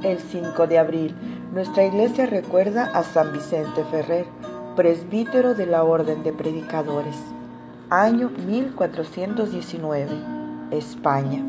El 5 de abril, nuestra iglesia recuerda a San Vicente Ferrer, presbítero de la Orden de Predicadores. Año 1419, España.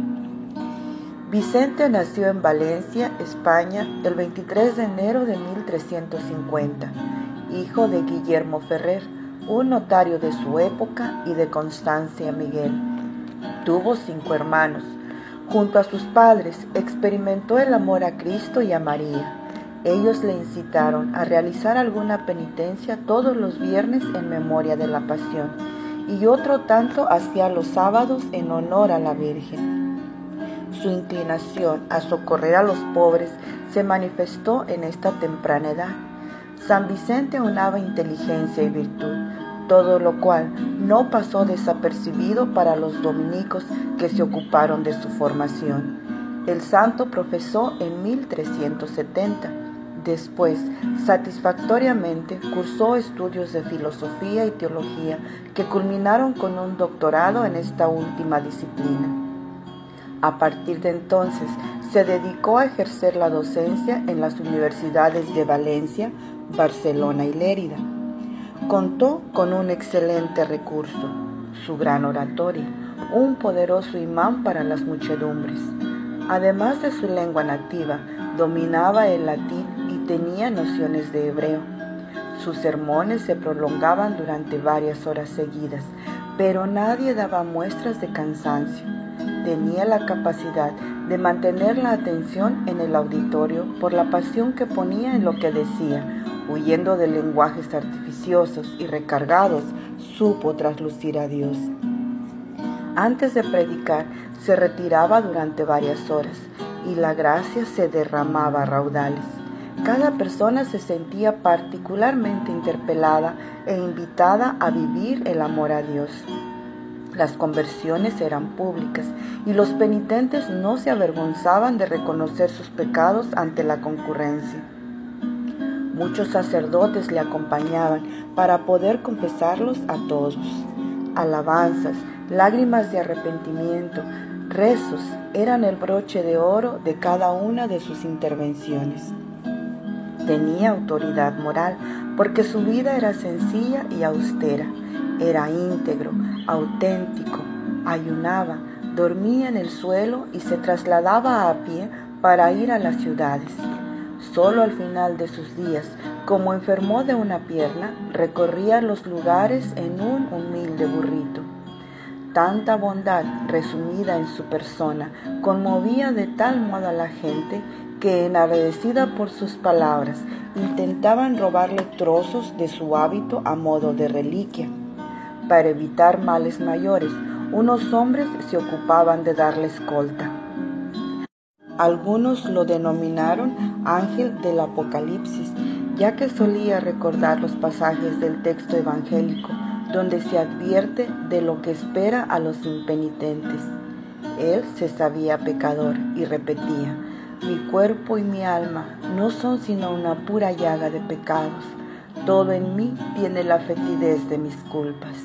Vicente nació en Valencia, España, el 23 de enero de 1350, hijo de Guillermo Ferrer, un notario de su época, y de Constancia Miguel. Tuvo 5 hermanos. Junto a sus padres, experimentó el amor a Cristo y a María. Ellos le incitaron a realizar alguna penitencia todos los viernes en memoria de la Pasión, y otro tanto hacia los sábados en honor a la Virgen. Su inclinación a socorrer a los pobres se manifestó en esta temprana edad. San Vicente aunaba inteligencia y virtud, todo lo cual no pasó desapercibido para los dominicos que se ocuparon de su formación. El santo profesó en 1370. Después, satisfactoriamente, cursó estudios de filosofía y teología que culminaron con un doctorado en esta última disciplina. A partir de entonces, se dedicó a ejercer la docencia en las universidades de Valencia, Barcelona y Lérida. Contó con un excelente recurso, su gran oratoria, un poderoso imán para las muchedumbres. Además de su lengua nativa, dominaba el latín y tenía nociones de hebreo. Sus sermones se prolongaban durante varias horas seguidas, pero nadie daba muestras de cansancio. Tenía la capacidad de mantener la atención en el auditorio por la pasión que ponía en lo que decía. Huyendo de lenguajes artificiosos y recargados, supo traslucir a Dios. Antes de predicar, se retiraba durante varias horas y la gracia se derramaba a raudales. Cada persona se sentía particularmente interpelada e invitada a vivir el amor a Dios. Las conversiones eran públicas y los penitentes no se avergonzaban de reconocer sus pecados ante la concurrencia. Muchos sacerdotes le acompañaban para poder confesarlos a todos. Alabanzas, lágrimas de arrepentimiento, rezos eran el broche de oro de cada una de sus intervenciones. Tenía autoridad moral porque su vida era sencilla y austera. Era íntegro, auténtico, ayunaba, dormía en el suelo y se trasladaba a pie para ir a las ciudades. Solo al final de sus días, como enfermó de una pierna, recorría los lugares en un humilde burrito. Tanta bondad resumida en su persona conmovía de tal modo a la gente que, enardecida por sus palabras, intentaban robarle trozos de su hábito a modo de reliquia. Para evitar males mayores, unos hombres se ocupaban de darle escolta. Algunos lo denominaron ángel del Apocalipsis, ya que solía recordar los pasajes del texto evangélico, donde se advierte de lo que espera a los impenitentes. Él se sabía pecador y repetía: mi cuerpo y mi alma no son sino una pura llaga de pecados. Todo en mí tiene la fetidez de mis culpas.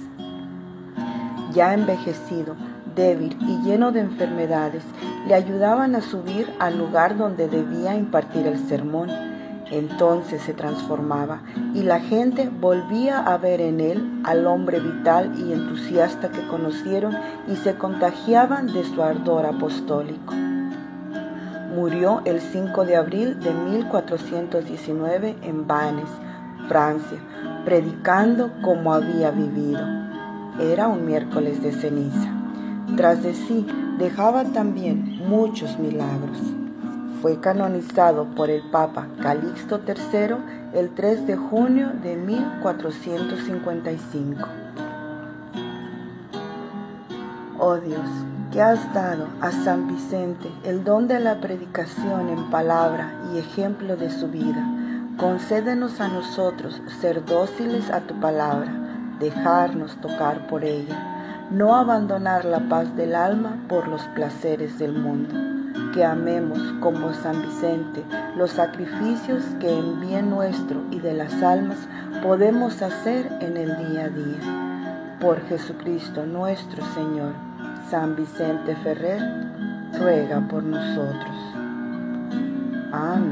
Ya envejecido, débil y lleno de enfermedades, le ayudaban a subir al lugar donde debía impartir el sermón. Entonces se transformaba y la gente volvía a ver en él al hombre vital y entusiasta que conocieron y se contagiaban de su ardor apostólico. Murió el 5 de abril de 1419 en Vannes, Francia, predicando como había vivido. Era un miércoles de ceniza. Tras de sí dejaba también muchos milagros. Fue canonizado por el Papa Calixto III el 3 de junio de 1455. Oh Dios, que has dado a San Vicente el don de la predicación en palabra y ejemplo de su vida, concédenos a nosotros ser dóciles a tu palabra, dejarnos tocar por ella, no abandonar la paz del alma por los placeres del mundo. Que amemos como San Vicente los sacrificios que en bien nuestro y de las almas podemos hacer en el día a día. Por Jesucristo nuestro Señor. San Vicente Ferrer, ruega por nosotros. Ah,